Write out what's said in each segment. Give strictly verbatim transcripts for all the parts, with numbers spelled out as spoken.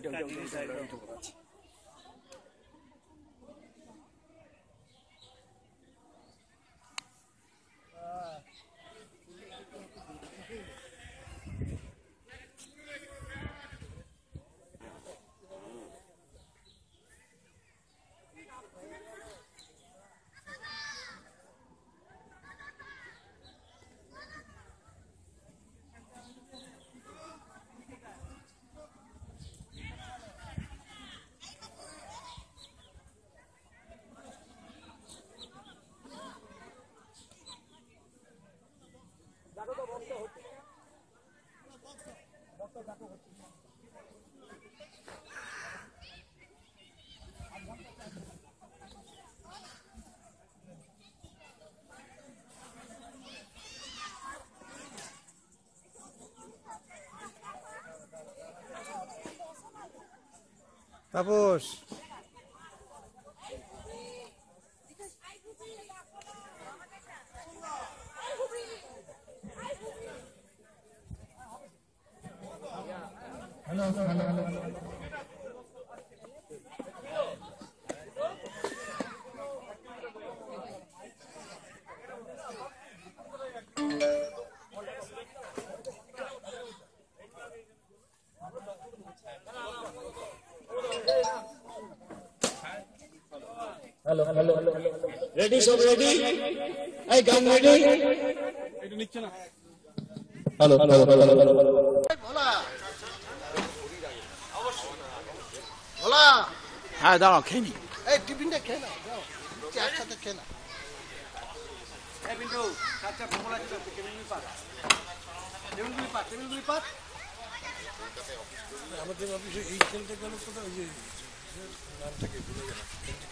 ওইটা ওইটা Tapas hello hello hello hello hello ready सब रेडी आई गन रेडी এটা নিচ্ছে না हेलो हेलो हेलो বলা অবশ্যই বলা হ্যাঁ দাও খেনি এই টিফিনটা খেয়ে নাও দাও একসাথে খেয়ে নাও এই বিন্দু কাঁচা কমলা দিতে কেমনি পার কেমনি পার কেমনি পার আমাদের অফিসে এই খেলতে গেল তো ওই যে নামটাকে ভুলে গেলাম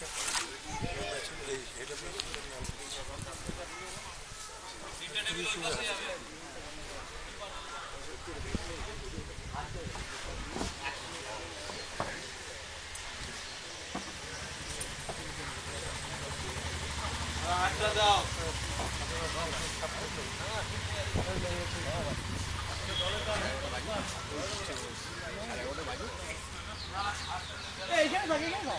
আটটা দাও এইখানে বাকি না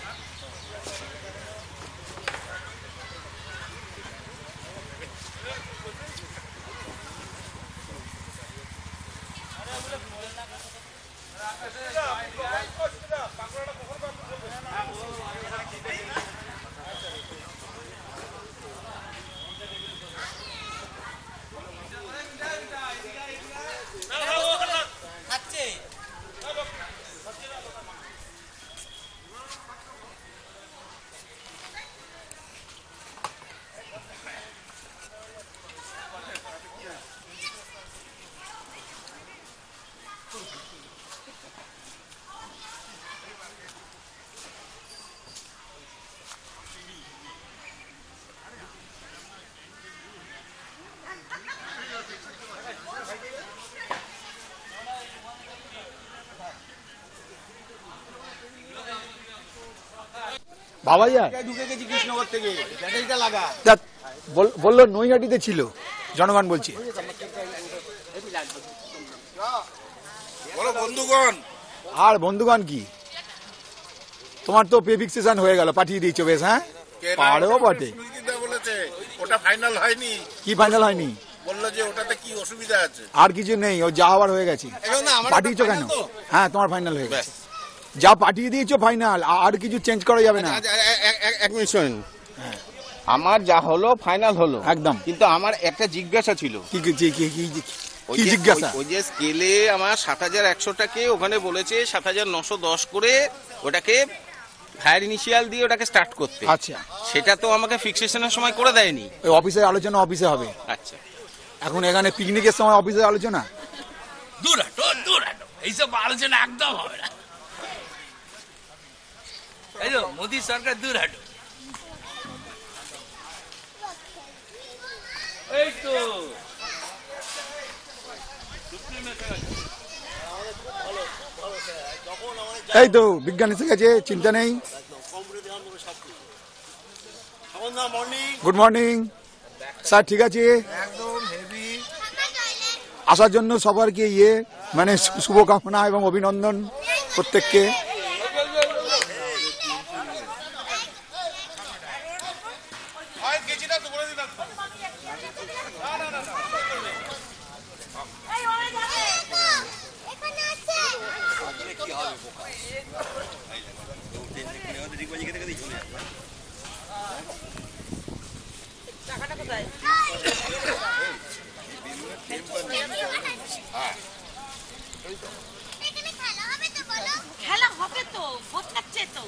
বাবা যায় ঢুকে গেছি কৃষ্ণনগর থেকে ব্যাটারিটা লাগা বললো নৈহাটিতে ছিল জনগণ বলছে বলো বন্ধুগণ আর বন্ধুগণ কি তোমার তো পে ফিক্সেশন হয়ে গেল পাঠিয়ে দিয়েছো বেশ হ্যাঁ পারেও বটে বলেছে ওটা ফাইনাল হয়নি কি ফাইনাল হয়নি বললো যে ওটাতে কি অসুবিধা আছে আর কিছু নেই ও যা হওয়ার হয়ে গেছে পাঠিয়েছো কেন হ্যাঁ তোমার ফাইনাল হয়ে গেছে যা পাঠিয়ে দিয়েছো ফাইনাল আর কিছু চেঞ্জ করা যাবে না এক মিনিট শুনুন আমার যা হলো ফাইনাল হলো একদম কিন্তু আমার একটা জিজ্ঞাসা ছিল কি কি কি কি জিজ্ঞাসা ওই যে স্কেলে আমার সাত হাজার একশোটাকে ওখানে বলেছে সাত হাজার নশো দশ করে ওটাকে হায়ার ইনিশিয়াল দিয়ে ওটাকে স্টার্ট করতে আচ্ছা সেটা তো আমাকে ফিক্সেশনের সময় করে দেয়নি ওই অফিসের আলোচনা অফিসে হবে আচ্ছা এখন এখানে পিকনিকের সময় অফিসের আলোচনা দূর হাঁটো দূর হাঁটো এইসব আলোচনা একদম হবে না এই তো মোদী সরকার দূর হাঁটো এই তো এই তো বিজ্ঞান এসে গেছে চিন্তা নেই গুড মর্নিং স্যার ঠিক আছে আসার জন্য সবারকে ইয়ে মানে শুভকামনা এবং অভিনন্দন প্রত্যেককে। খেলা হবে তো, বোঝাচ্ছে তো।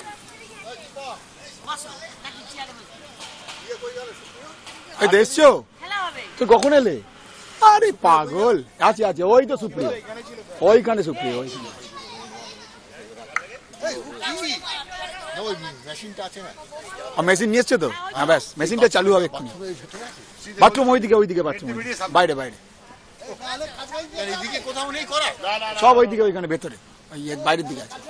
এই দেখছো খেলা হবে। তুই কখন এলে? আরে পাগল, আছে আছে ওই তো সুপ্রিয়, ওইখানে সুপ্রিয় ওইখানে। মেশিন নিয়ে এসছে তো? হ্যাঁ ব্যাস, মেশিনটা চালু হবে এক্ষুনি। বাথরুম ওইদিকে, ওইদিকে বাথরুম, বাইরে বাইরে সব ওইদিকে, ওইখানে ভেতরে, ওই বাইরের দিকে আছে।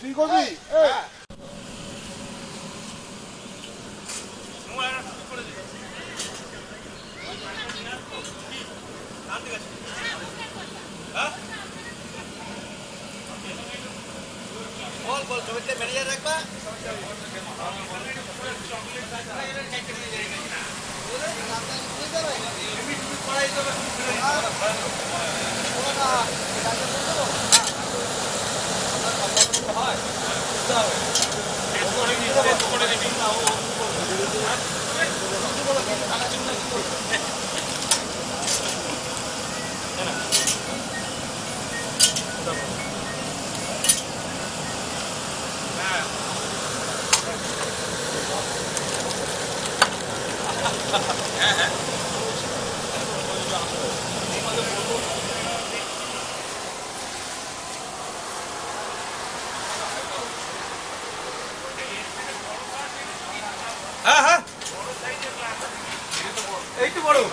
হ্যাঁ হ্যাঁ এই তো বড়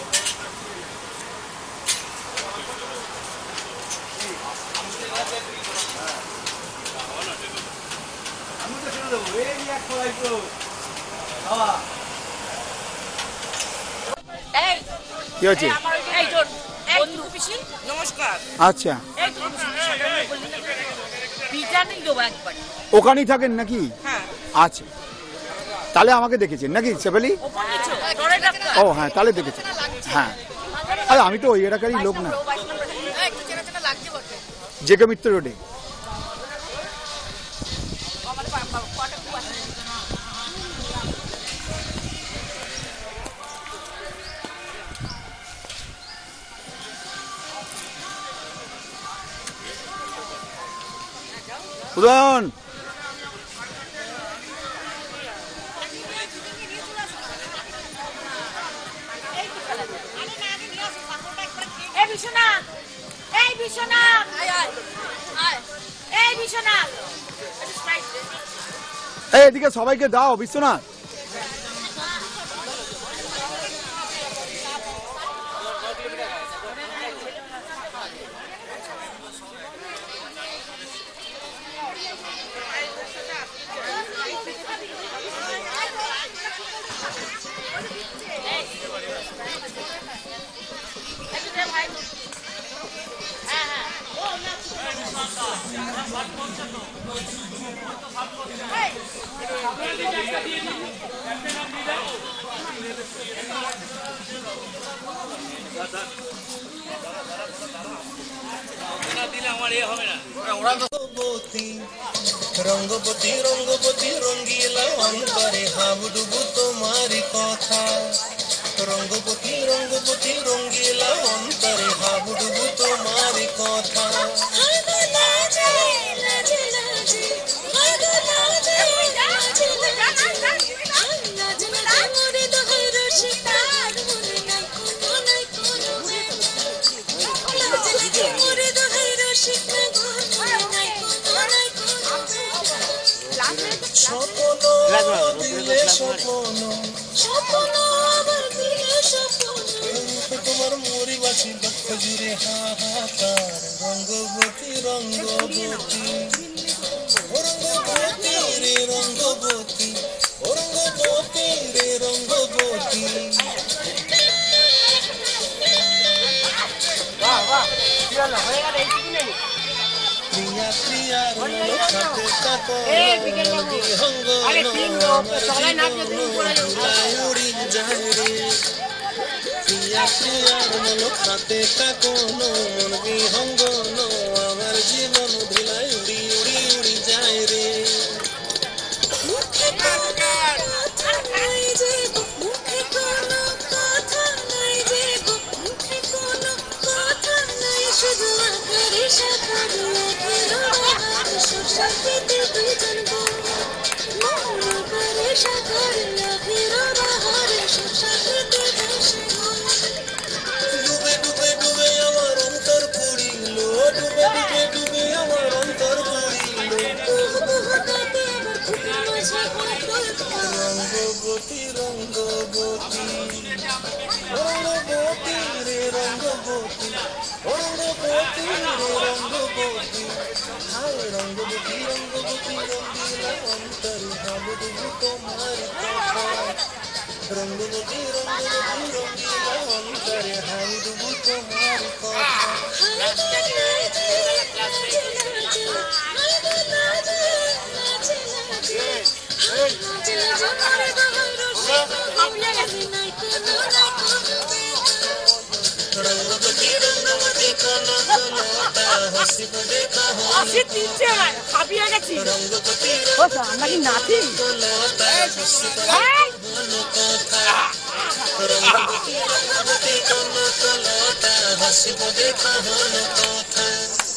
আমি তো শুনে দেবো এই এক কড়াই তো বাবা। এই কি হচ্ছে? এই তোর বন্ধু পিসি নমস্কার। আচ্ছা, এই তোর বিজানি দেবো একবার। ওখানেই থাকেন নাকি? হ্যাঁ আচ্ছা, তাহলে আমাকে দেখেছেন নাকি সেবেলি? ও হ্যাঁ, তাহলে দেখেছেন। হ্যাঁ, আরে আমি তো ওই এলাকারই লোক না, জে কে মিত্র রোডে। উদয়ন, এই বিশ্বনাথ, এই বিশ্বনাথ, এই বিশ্বনাথ, এই এদিকে সবাইকে দাও বিশ্বনাথ। রঙ্গপতি রঙ্গপতি রঙ্গিলা অন্তরে হাবুডুবু তোমারি কথা। রঙ্গপতি রঙ্গপতি রঙ্গিলা অন্তরে হাবুডুবু তোমারি কথা। তোমার মরি বাসি লক্ষ জুড়ে হাহাকার। রঙ্গবতী রঙ্গবতী রঙ্গবতী রে রঙ্গবতী, রঙ্গবতী রে রঙ্গবতী। প্রিয়া প্রিয়ার মলো সাথে থাকো বিহঙ্গ উড়ি যায় রে প্রিয়া প্রিয়ার মলো সাথে থাকো মন বিহঙ্গ আমার জীবন ভিলাই উড়ি উড়ি উড়ি যায় রে ডুবে ডুবে ডুবে আমার অন্তর পুরিল ডুবে ডুবে ডুবে আমার অন্তর পুরিল রঙ্গবতী রঙ্গবতী রঙ্গবতী রে রঙ্গবতী রঙ্গবতী রে রঙ্গবতী হায় রঙ্গবতী রঙ্গবতী রঙ্গিলা অন্তর ভাবু তোমার কথা রঙ্গবতী রঙ্গবতী রঙ্গিলা অন্তর ভাবু তোমার কথা রঙ্গবতী রঙ্গবতী কানা কানাটা হাসি দেখা আসে তিনটে খাবিয়ে গেছি রঙ্গবতী ও তো আমরা কি নাচি কানাটা হাসি ভালো কথা রঙ্গবতী রঙ্গবতী কানা কানাটা হাসি দেখা ভালো কথা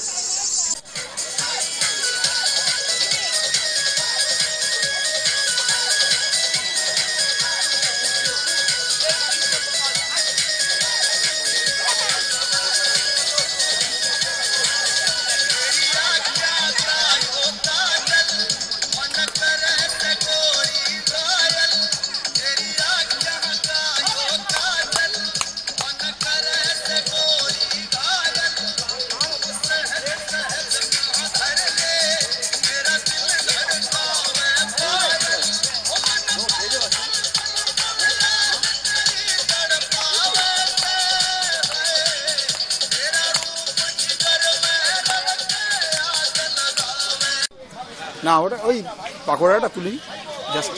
না ওটা ওই পাকোড়াটা তুলি জাস্ট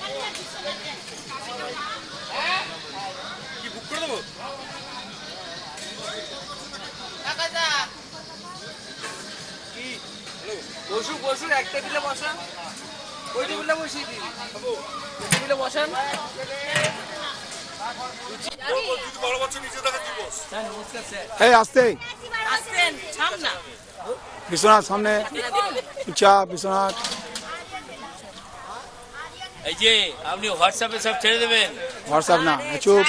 বসু বসু এক টেবিলে বসান ওই টেবিলে বসিয়ে দিন ওই টেবিলে বসান এই আসতে আসেন সামনা বিশ্বনাথ সামনে চা বিশ্বনাথ এই যে আপনি হোয়াটসঅ্যাপে সব ছেড়ে দেবেন হোয়াটসঅ্যাপ না চুপ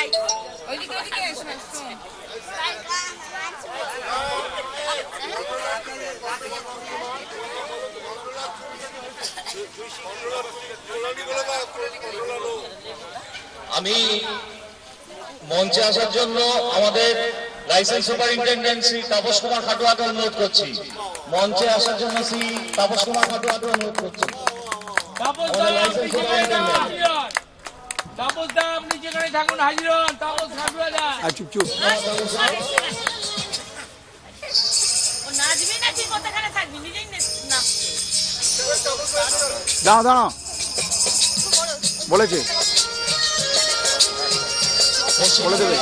আমি মঞ্চে আসার জন্য আমাদের লাইসেন্স সুপারিনটেন্ডেন্ট শ্রী তাপস কুমার খাটুয়াকে অনুরোধ করছি মঞ্চে আসার জন্য শ্রী তাপস কুমার খাটুয়াকে অনুরোধ করছি আমাদের লাইসেন্স সুপারিনটেন্ডেন্ট তাপস দা আপনি যেখানে থাকুন হাজির হন তাপস খাটুয়া দা চুপ চুপ ও নাচবি না ঠিক ওখানে থাকবি নিজেই নাচবি দাঁড়া দাঁড়া বলেছে বলে দেবে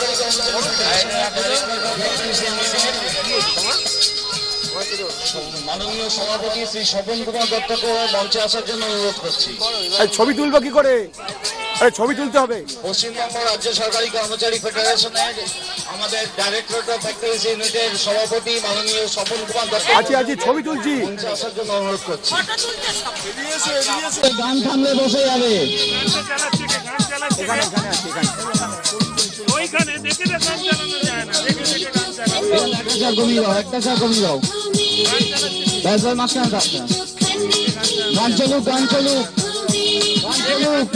মাননীয় সভাপতি শ্রী স্বপন কুমার দত্তকে মঞ্চে আসার জন্য অনুরোধ করছি ছবি তুলবো কি করে আরে ছবি তুলতে হবে পশ্চিমবঙ্গ রাজ্য সরকারি কর্মচারী ফেডারেশনের আমাদের ডাইরেক্টরেট অফ ফ্যাক্টরিজ ইউনিটের সভাপতি মাননীয় স্বপন কুমার দত্ত আছি আছি ছবি তুলছি মঞ্চে আসার জন্য অনুরোধ করছি ফটো তুলতে সব গান থামলে বসে যাবে এখানে এখানে আছে এখানে ওইখানে দেখে গান চালানো যায় না দেখে দেখে গান চালানো একটা চা কমিয়ে দাও একটা চা কমিয়ে দাও ব্যাস ভাই মাঝখানে থাকতে গান চলুক গান চলুক গান চলুক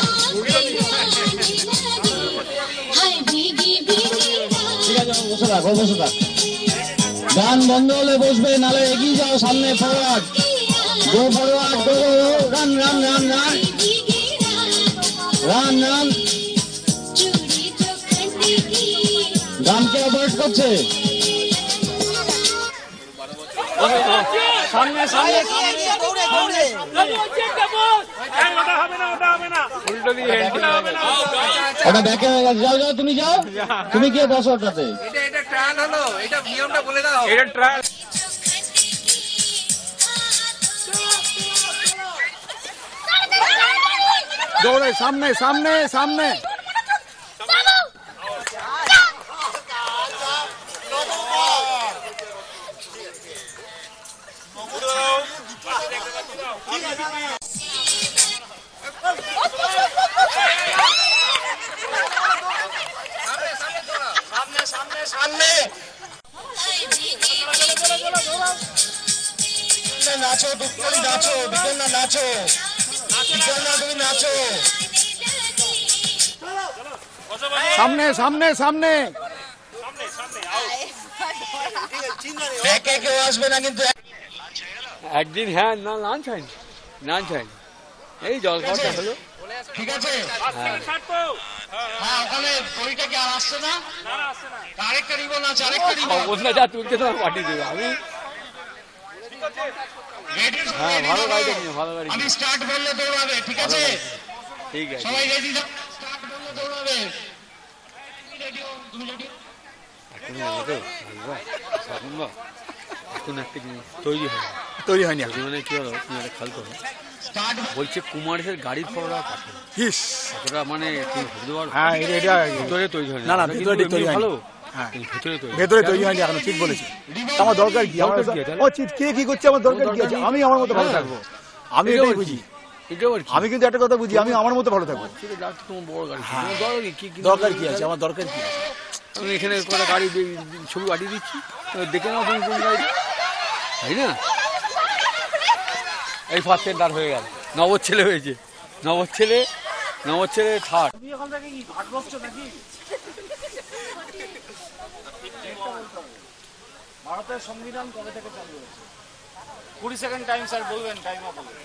ঠিক আছে বসে থাকো বসে থাক গান বন্ধ হলে বসবে নালে এগিয়ে যাও সামনে forward go forward go run run run run run run গানকে অ্যাভয়েড করছে সামনে সামনে ওটা হবে না ওটা হবে না উল্টো দিয়ে ওটা হবে না ওটা ব্যাকে হয়ে গেছে, যাও যাও তুমি যাও, তুমি গিয়ে বসো ওটাতে। এটা এটা ট্রায়াল হলো, এটা নিয়মটা বলে দাও। এটা ট্রায়াল দৌড়ে সামনে সামনে সামনে। নাচো তুমি, নাচো বিকেল না, নাচো বিকেল না, তুমি নাচো। সামনে সামনে সামনে। ব্যাকে কেউ আসবে না কিন্তু। একদিন হ্যাঁ না লাঞ্চ হয়নি, লাঞ্চ হয়নি, এই জল খাওয়াটা হলো। ঠিক আছে, হ্যাঁ ওখানে দড়িটা কি আর আসছে না? আরেকটা নিব না, আরেকটা নিব। অবস্থা যা তুলতে তোমার পাঠিয়ে দেবে। আমি হ্যাঁ ভালো গাড়ি নিয়ে ভালো গাড়ি আমি স্টার্ট বললে দৌড়াবে, ঠিক আছে? ঠিক আছে সবাই রেডি দাও, স্টার্ট বললে দৌড়াবে। রেডি হও, তুমি রেডি হও। এখন একটা জিনিস তৈরি হয় তৈরি হয়নি এখন। জীবনে কি হলো, তুমি একটা খেয়াল করো, স্টার্ট বলছে কুমারের গাড়ির ফটোটা পাঠাবে। ইস, এতটা মানে তুমি ভাবতে পারো? হ্যাঁ এটা এটা ভিতরে তৈরি হয় না না ওটা ভিতরে কিন্তু তৈরি এমনি হয়নি। ভালো, হ্যাঁ কিন্তু ভিতরে তৈরি ভেতরে তৈরি হয়নি এখনো, ঠিক বলেছি। আমার দরকার কি? আমার দরকার কি তাহলে? ও চিৎ কে কি করছে, আমার দরকার কি আছে? আমি আমার মতো ভালো থাকবো, আমি এটাও এটাই আর বুঝি। কি? এটাও আর কি? আমি কিন্তু একটা কথা বুঝি, আমি আমার মতো ভালো থাকবো। ঠিক আছে, যাক তোমার বড় গাড়ি, তোমার দরকার কি? কি- কি- দরকার কি আছে? আমার দরকার কি আছে? আমি এখানে কটা গাড়ি দিয়ে ছবি পাঠিয়ে দিচ্ছি, তো দেখে নাও তুমি কোন গাড়ি, তাই না? এই ফার্স্ট সেন্টার হয়ে গেল, নবর ছেলে হয়েছে, নবর ছেলে, নবর ছেলে থার্ড। ভারতের সংবিধান কবে থেকে চালু হয়েছে? কুড়ি সেকেন্ড টাইম স্যার বলবেন, টাইম আপ হবে।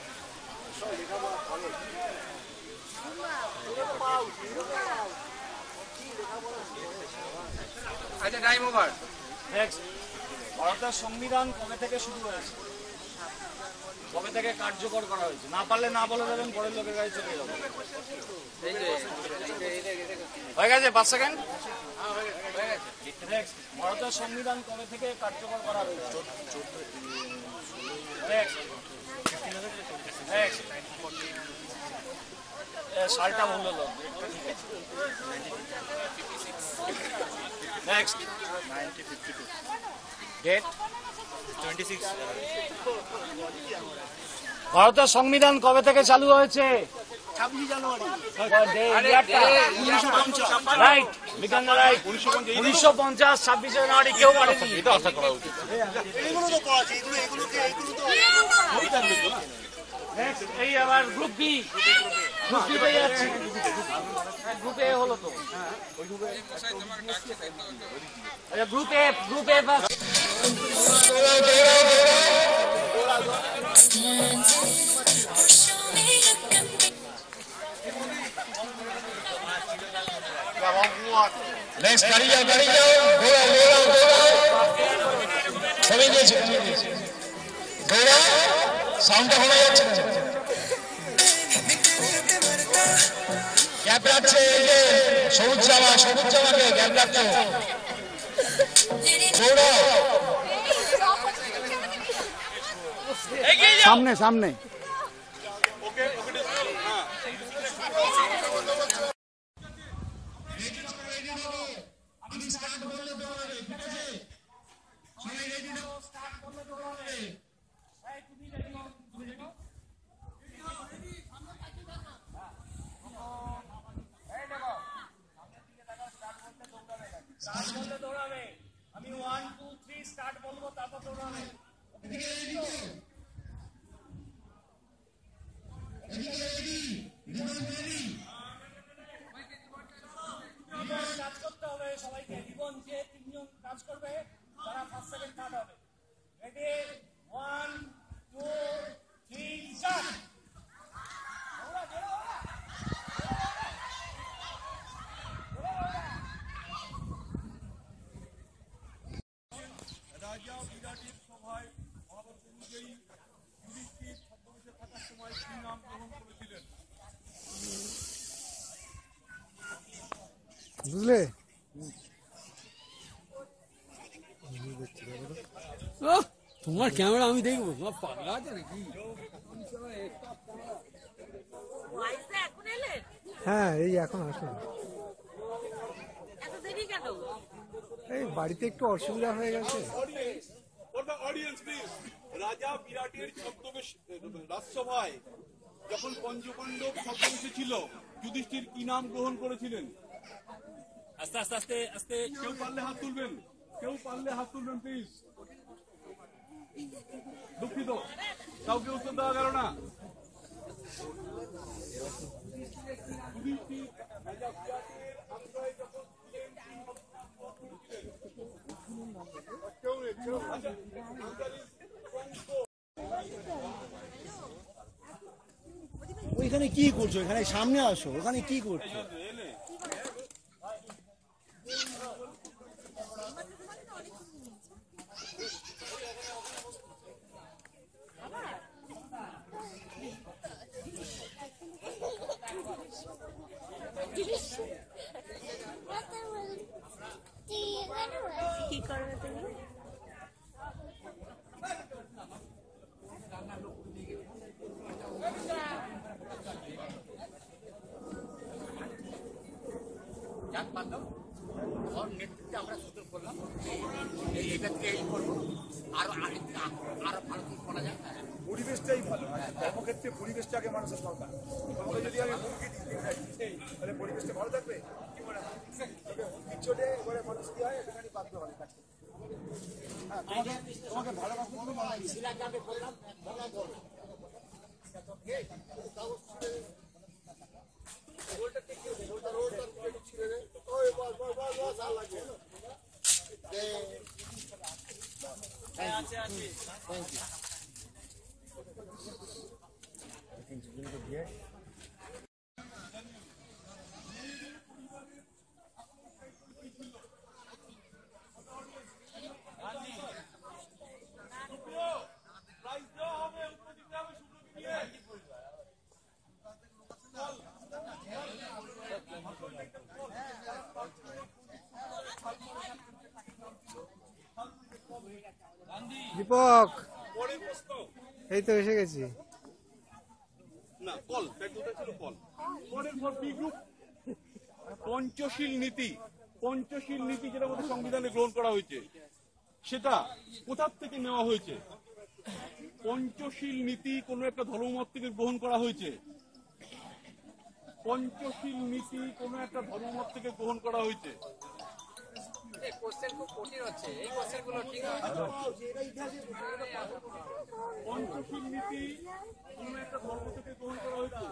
আচ্ছা টাইম ওভার। নেক্সট, ভারতের সংবিধান কবে থেকে শুরু হয়েছে? কবে থেকে কার্যকর করা হয়েছে? না পারলে না বলে দেবেন, পরের লোকের গাড়ি চলে যাবে। হয়ে গেছে পাঁচ সেকেন্ড। নেক্সট, ভারতের সংবিধান কবে থেকে কার্যকর করা হয়েছে? নেক্সট, নেক্সট, সালটা ভুল হলো। নেক্সট, ডেট ভারতের সংবিধান কবে থেকে চালু হয়েছে? ছাব্বিশে জানুয়ারি। রাইট, বিজ্ঞান রাইট। উনিশশো পঞ্চাশ ছাব্বিশে জানুয়ারি কেউ পারেনি। এটা আশা করা উচিত। এই আবার গ্রুপ বি, গ্রুপ বি পেয়ে যাচ্ছি। গ্রুপ এ হলো তো, আচ্ছা গ্রুপ এ, গ্রুপ এ বাস। নেক্সট গাড়ি যাও, গাড়ি যাও, দৌড়াও দৌড়াও দৌড়াও। সবাই দিয়েছে, দৌড়াও, সাউন্ডটা শোনা যাচ্ছে না। গ্যাপ রাখছে, এই যে সবুজ জামা, সবুজ জামাকে গ্যাপ রাখছো, দৌড়াও। সামনে সামনে। আমি ওয়ান টু থ্রি স্টার্ট বলবো, তারপর দৌড়াবে। কাজ করতে হবে সবাইকে, জীবন যে তিনজন কাজ করবে তারা ফার্স্ট সেকেন্ড থার্ড হবে। Ready, one two three start. বুঝলে তোমার ক্যামেরা আমি দেখবো, তোমার পাগলা আছে নাকি? এখন এলেন? হ্যাঁ এই এখন আসলাম। এত দেরি কেন? এই বাড়িতে একটু অসুবিধা হয়ে গেছে। রাজা বিরাটের ছদ্মবেশ রাজসভায় যখন পঞ্চপাণ্ডব ছদ্মবেশে ছিল, যুধিষ্ঠির কি নাম গ্রহণ করেছিলেন? আস্তে আস্তে আস্তে আস্তে কেউ পারলে হাত তুলবেন, কেউ পারলে হাত তুলবেন প্লিজ। দুঃখিত, কাউকে উত্তর দেওয়া গেল না। যুধিষ্ঠির রাজা বিরাটের আশ্রয়ে যখন ওইখানে কি করছো? এখানে সামনে আসো, ওখানে কি করছো? কি করবে তুমি? নেতৃত্বে আমরা সূচনা করলাম, এটা থেকে এই করবো, আরো আরো ভালো করা যায়। পরিবেশটাই ভালো, কর্মক্ষেত্রে পরিবেশটাকে মানুষের দরকার। আমাকে যদি আমি হুমকি দিতে তাহলে পরিবেশটা ভালো থাকবে কি মনে হয়? হুমকির চলে এবারে মানুষ কি হয়, এখানে বাধ্য হয় কাজ করতে। হ্যাঁ, তোমাকে তোমাকে ভালোবাসতে কোনো মানা নেই। শিলাকে আমি বললাম বলা বলো দীপক এই তো এসে গেছি। না কল ছিল কল। পরের পর বি গ্রুপ পঞ্চশীল নীতি, পঞ্চশীল নীতি যেটা আমাদের সংবিধানে গ্রহণ করা হয়েছে, সেটা কোথার থেকে নেওয়া হয়েছে? পঞ্চশীল নীতি কোন একটা ধর্মমত থেকে গ্রহণ করা হয়েছে। পঞ্চশীল নীতি কোন একটা ধর্মমত থেকে গ্রহণ করা হয়েছে। পঞ্চশীল নীতি কোন একটা ধর্ম থেকে গ্রহণ করা হয়েছে।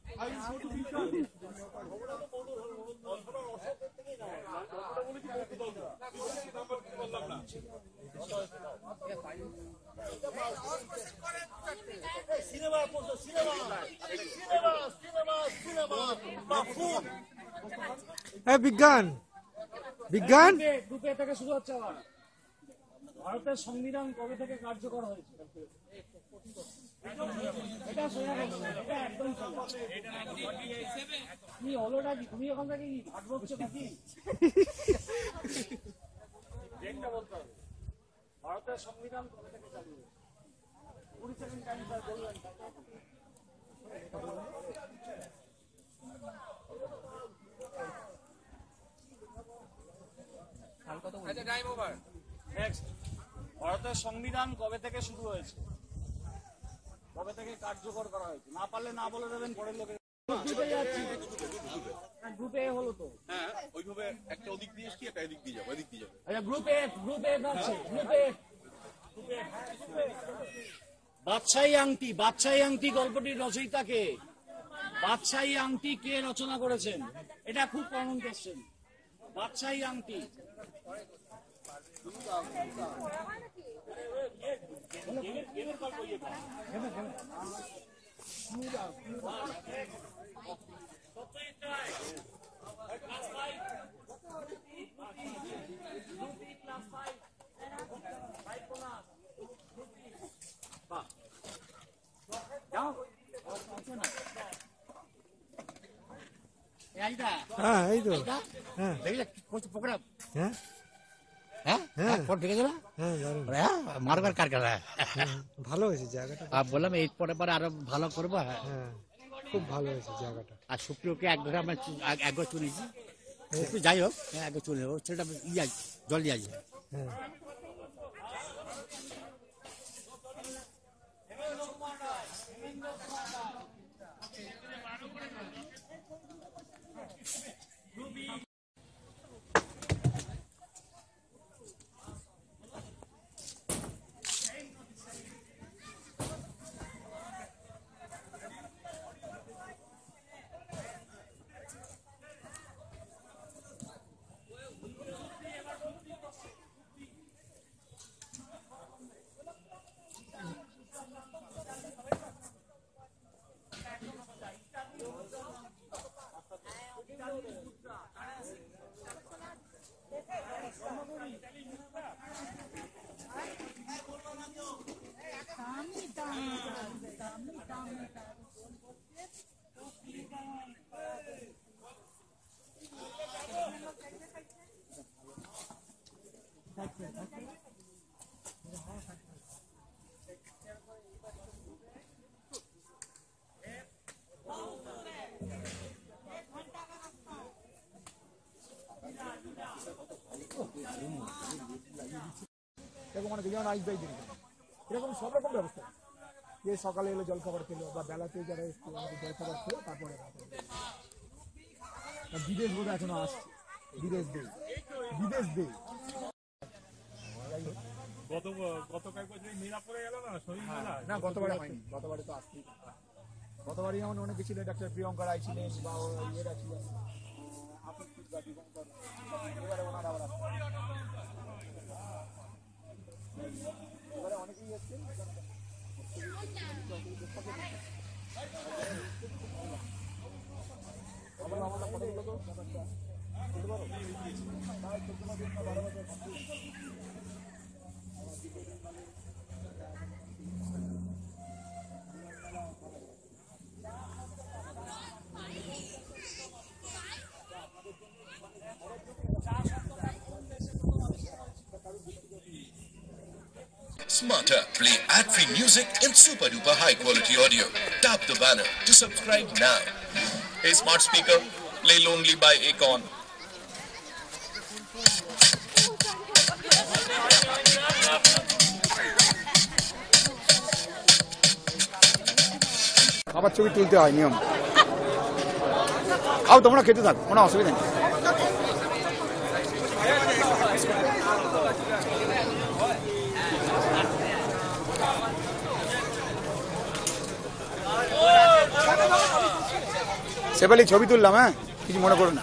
হ্যাঁ বিজ্ঞান বিজ্ঞান গ্রুপে থেকে শুরু হচ্ছে আবার। ভারতের সংবিধান কবে থেকে কার্যকর হয়েছে? এটা সোজা কথা, এটা একদম সোজা। তুমি হলোটা কি? তুমি ওখান থেকে কি ভাগ বকছো নাকি? ডেটটা বলতে হবে। ভারতের সংবিধান কবে থেকে চালু হয়েছে? কুড়ি সেকেন্ড টাইম স্যার বলবেন। ভারতের সংবিধান কবে থেকে শুরু হয়েছে, কবে থেকে কার্যকর করা হয়েছে? না পারলে না বলে দেবেন, পরের লোকের গ্রুপে হলো তো। হ্যাঁ ওইভাবে একটা ওদিক দিয়ে এসছি, একটা এদিক দিয়ে যাবো, এদিক দিয়ে যাবো। আচ্ছা গ্রুপে গ্রুপে আছে গ্রুপে বাদশাহী আংটি, বাদশাহী আংটি গল্পটির রচয়িতা কে? বাদশাহী আংটি কে রচনা করেছেন? এটা খুব কমন কোশ্চেন। বাদশাহী আংটি এইটা হ্যাঁ এই তো এইটা হ্যাঁ দেখলে কত প্রোগ্রাম হ্যাঁ হ্যাঁ হ্যাঁ ফোন দেখে দিলা হ্যাঁ দারুণ মারবার কার কার ভালো হয়েছে জায়গাটা আর বললাম এই পরে পরে আরো ভালো করবো হ্যাঁ হ্যাঁ খুব ভালো হয়েছে জায়গাটা আর সুপ্রিয়কে এক ঘরে আমরা একবার চলেছি একটু যাই হোক হ্যাঁ একবার চলে যাবো ছেলেটা ইয়ে জলদি আসবে হ্যাঁ এরকম অনেকে যেমন আইস বাই দিন এরকম সব রকম ব্যবস্থা যে সকালে এলো জলখাবার খেলো বা বেলাতে যারা এসছে জলখাবার খেলো তারপরে বিদেশ বোধ এখনো আসছে বিদেশ দেই বিদেশ দেই গত গত কয়েক বছর মেলা পড়ে গেল না শরীর মেলা না গতবারে হয়নি গতবারে তো আসতেই গতবারে যেমন অনেকে ছিলেন ডাক্তার প্রিয়ঙ্কা রায় ছিলেন বা ইয়েরা ছিলেন এবারে ওনারা আবার আসছেন এবারে অনেকেই এসছেন আমার আমার ফটোগুলো তো বুঝতে পারো তাই চোদ্দ মাস বারো বছর Smarter, play ad-free music in super duper high quality audio. Tap the banner to subscribe now. A smart speaker, play Lonely by Akon. আবার ছবি তুলতে হয় নিয়ম খাও তোমরা খেতে থাকো কোনো অসুবিধা নেই সেবালি ছবি তুললাম হ্যাঁ কিছু মনে করো না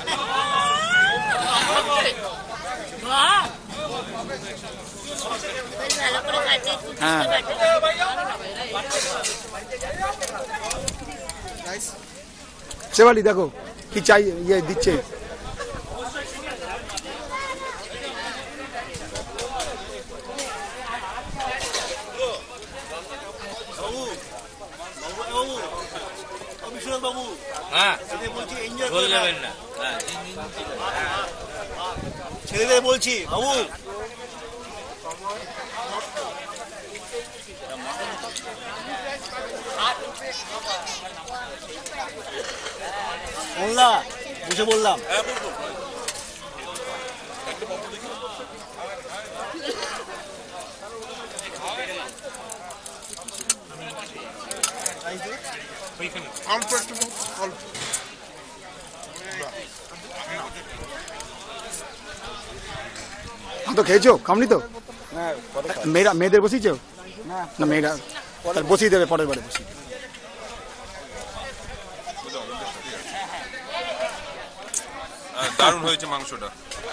হ্যাঁ সেবালি দেখো কি চাই ইয়ে দিচ্ছে বাবু হ্যাঁ বলছি এনজয় করে নেবেন না ছেলেদের বলছি বাবু মোল্লা বুঝে বললাম অল্প একটু অল্প তো খেয়েছো খামনি তো মেয়েরা মেয়েদের বসিয়েছো না মেয়েরা বসিয়ে দেবে পরের বারে বসিয়ে দারুণ হয়েছে মাংসটা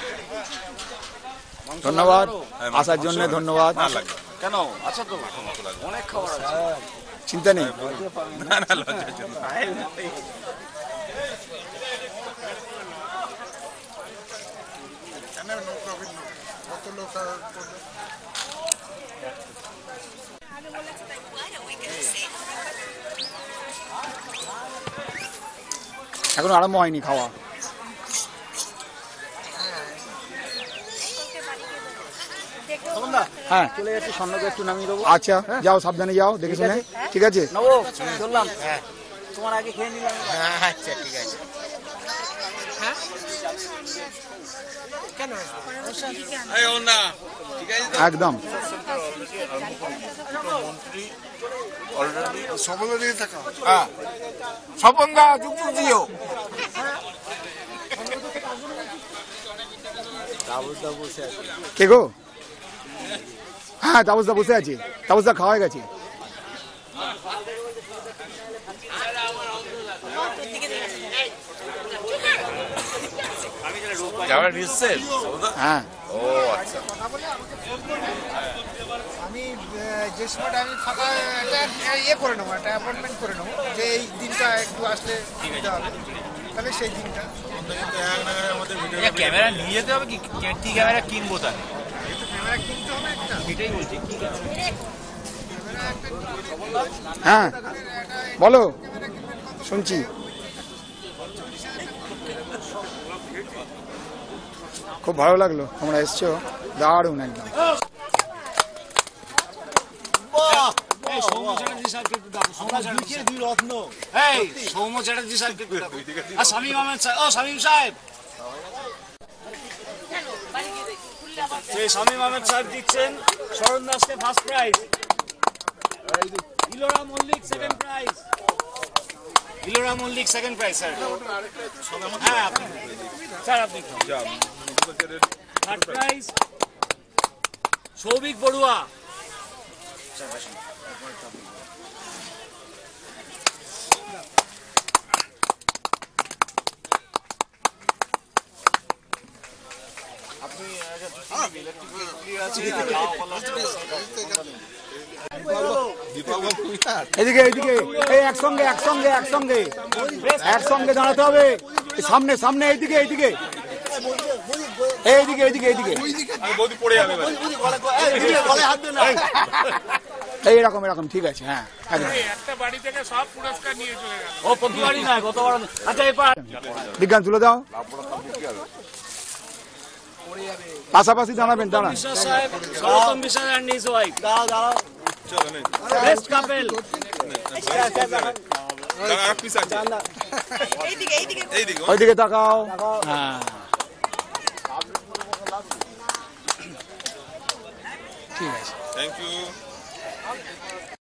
ধন্যবাদ আসার জন্য ধন্যবাদ কেন আচ্ছা তো অনেক খাবার আছে চিন্তা নেই না না লজ্জার জন্য কত লোক এখন আরম্ভ হয়নি খাওয়া। হ্যাঁ চলে যাচ্ছে, স্বর্ণকে একটু নামিয়ে দেবো। আচ্ছা যাও, সাবধানে যাও, দেখে শুনে। ঠিক আছে নবো, চললাম। তোমার আগে খেয়ে নিলাম। আচ্ছা ঠিক আছে। একদম। স্বপন দা যুক্ত দিও। কে গো? হ্যাঁ তাপসদা বসে আছে, তাপসদা খাওয়া গেছে। হ্যাঁ ও আচ্ছা। আমি যে সময়টা আমি ফাঁকা একটা ইয়ে করে নেবো, একটা অ্যাপয়েন্টমেন্ট করে নেবো যে এই দিনটা একটু আসলে সুবিধা হবে, তাহলে সেই দিনটা। ক্যামেরা নিয়ে যেতে হবে কি? কি ক্যামেরা কিনবো তাহলে? ক্যামেরা কিনতে হবে একটা, এটাই বলছি। কি হ্যাঁ বলো, শুনছি। খুব ভালো লাগলো তোমরা এসছো, দারুণ একদম। সৌম্য চ্যাটার্জি স্যারকে একটু ডাকো। সৌম্য চ্যাটার্জি, দুই রত্ন। এই সৌম্য চ্যাটার্জি স্যারকে একটু ডাকো। আর শামীম আহমেদ স্যার। ও শামীম সাহেব, সেই শামীম আহমেদ স্যার দিচ্ছেন শরণ দাসকে first prize, Ilora Mallik second prize. Ilora Mallik second prize sir. হ্যাঁ আপনি স্যার, আপনি থার্ড প্রাইজ সৌভিক বড়ুয়া। এদিকে এদিকে, এই একসঙ্গে একসঙ্গে একসঙ্গে একসঙ্গে দাঁড়াতে হবে। সামনে সামনে, এইদিকে এইদিকে, এইদিকে এইদিকে এইদিকে, এইরকম এরকম। ঠিক আছে, হ্যাঁ একদম। একটা বাড়ি থেকে সব পুরস্কার নিয়ে চলে গেল। ও প্রতি বাড়ি নয়, গতবার। আচ্ছা এবার বিজ্ঞান তুলে দাও, পাশাপাশি দাঁড়াবেন। দাঁড়ান বিশ্বাস সাহেব, সৌতম বিশ্বাস এন্ড হিজ ওয়াইফ। দাঁড়াও দাঁড়াও, বেস্ট কাপল। ওইদিকে তাকাও। হ্যাঁ ঠিক আছে, থ্যাংক ইউ।